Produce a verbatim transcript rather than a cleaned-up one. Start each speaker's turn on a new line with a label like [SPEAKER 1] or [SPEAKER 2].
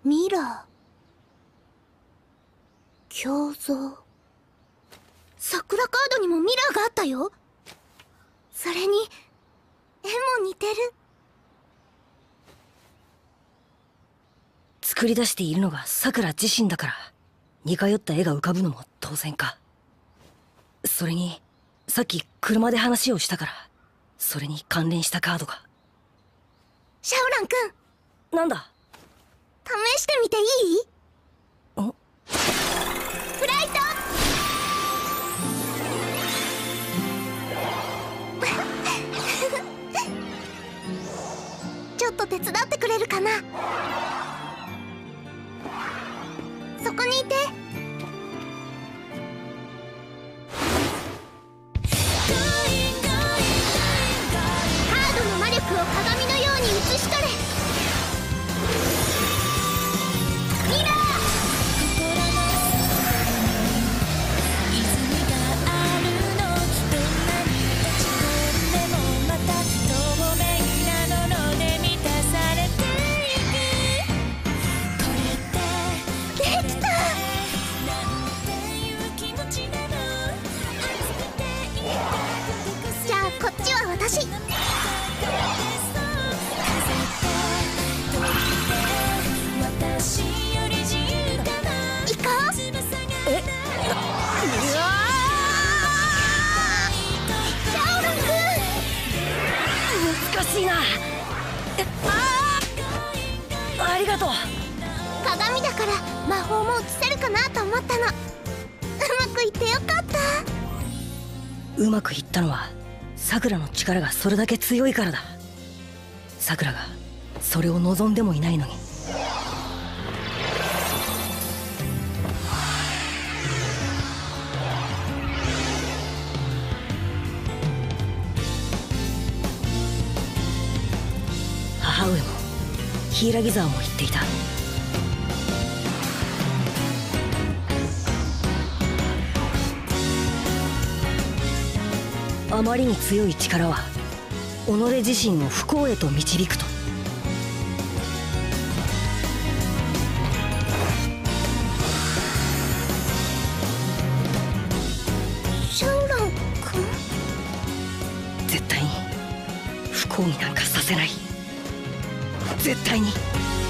[SPEAKER 1] ミラー、胸像。桜カードにもミラーがあったよ。それに絵も似てる。
[SPEAKER 2] 作り出しているのが桜自身だから似通った絵が浮かぶのも当然か。それにさっき車で話をしたからそれに関連したカードが。
[SPEAKER 1] シャオラン君、
[SPEAKER 2] なんだ。
[SPEAKER 1] 試してみていい？
[SPEAKER 2] ん？
[SPEAKER 1] フライトちょっと手伝ってくれるかな。そこにいて。カードの魔力を鏡のように映し取れ。ミラー。じゃあこっちは私。行こう。え？うわシャオラン君、
[SPEAKER 2] 難しいな。えああありがとう。
[SPEAKER 1] 鏡だから魔法も移せるかなと思ったの。うまくいってよかった。
[SPEAKER 2] うまくいったのはさくらの力がそれだけ強いからだ。さくらがそれを望んでもいないのに。母上も柊沢も言っていた。あまりに強い力は己自身を不幸へと導くと。
[SPEAKER 1] シャオラン君、
[SPEAKER 2] 絶対に不幸になんかさせない。絶対に。